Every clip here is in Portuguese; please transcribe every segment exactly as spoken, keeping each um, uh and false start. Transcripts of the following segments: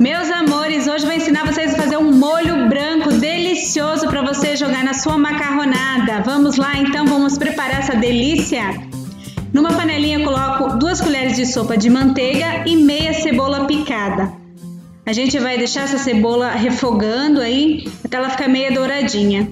Meus amores, hoje vou ensinar vocês a fazer um molho branco delicioso para você jogar na sua macarronada. Vamos lá então, vamos preparar essa delícia? Numa panelinha eu coloco duas colheres de sopa de manteiga e meia cebola picada. A gente vai deixar essa cebola refogando aí até ela ficar meia douradinha.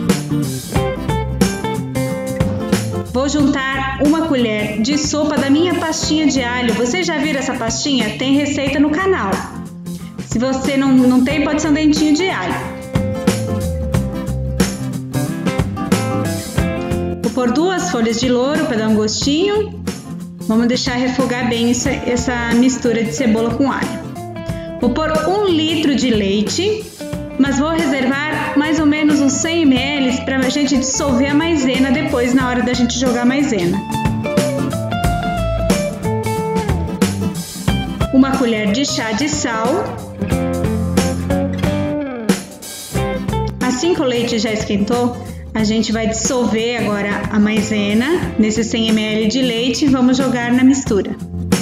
Vou juntar uma colher de sopa da minha pastinha de alho. Vocês já viram essa pastinha? Tem receita no canal. Se você não, não tem, pode ser um dentinho de alho. Vou pôr duas folhas de louro para dar um gostinho. Vamos deixar refogar bem essa, essa mistura de cebola com alho. Vou pôr um litro de leite, mas vou reservar mais ou menos uns cem mililitros para a gente dissolver a maisena depois na hora da gente jogar a maisena. Uma colher de chá de sal. Assim que o leite já esquentou, a gente vai dissolver agora a maisena nesses cem mililitros de leite e vamos jogar na mistura.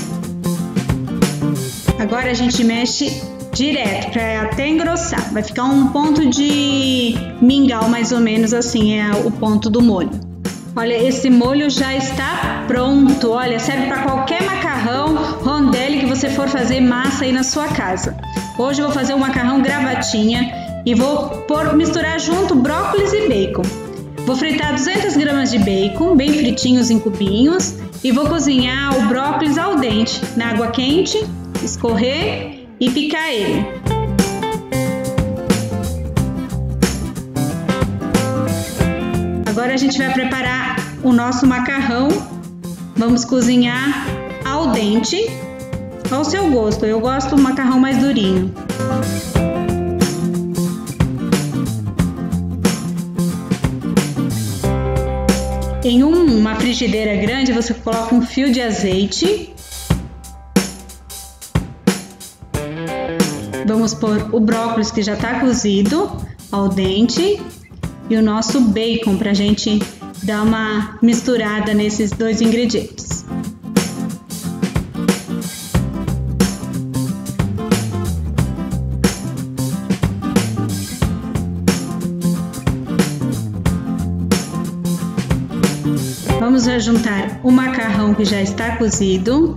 Agora a gente mexe direto para até engrossar. Vai ficar um ponto de mingau mais ou menos assim, é o ponto do molho. Olha, esse molho já está pronto. Olha, serve para qualquer macarrão, rondelli que você for fazer massa aí na sua casa. Hoje eu vou fazer um macarrão gravatinha e vou pôr, misturar junto brócolis e bacon. Vou fritar duzentas gramas de bacon, bem fritinhos em cubinhos, e vou cozinhar o brócolis al dente na água quente, escorrer e picar ele. Agora a gente vai preparar o nosso macarrão. Vamos cozinhar al dente, ao seu gosto. Eu gosto do macarrão mais durinho. Em uma frigideira grande você coloca um fio de azeite. Vamos pôr o brócolis que já está cozido al dente e o nosso bacon para a gente dar uma misturada nesses dois ingredientes. Vamos juntar o macarrão que já está cozido.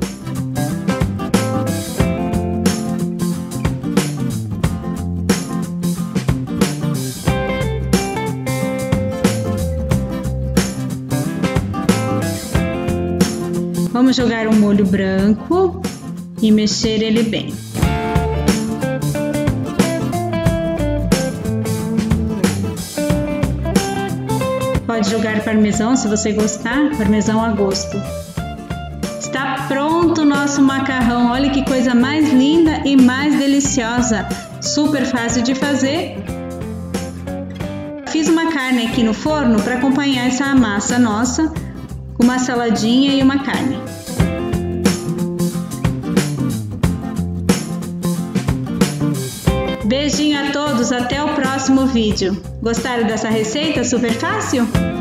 Vamos jogar um molho branco e mexer ele bem. Pode jogar parmesão se você gostar, parmesão a gosto. Está pronto o nosso macarrão, olha que coisa mais linda e mais deliciosa, super fácil de fazer. Fiz uma carne aqui no forno para acompanhar essa massa nossa, com uma saladinha e uma carne. Beijinho a todos, até o próximo vídeo. Gostaram dessa receita super fácil?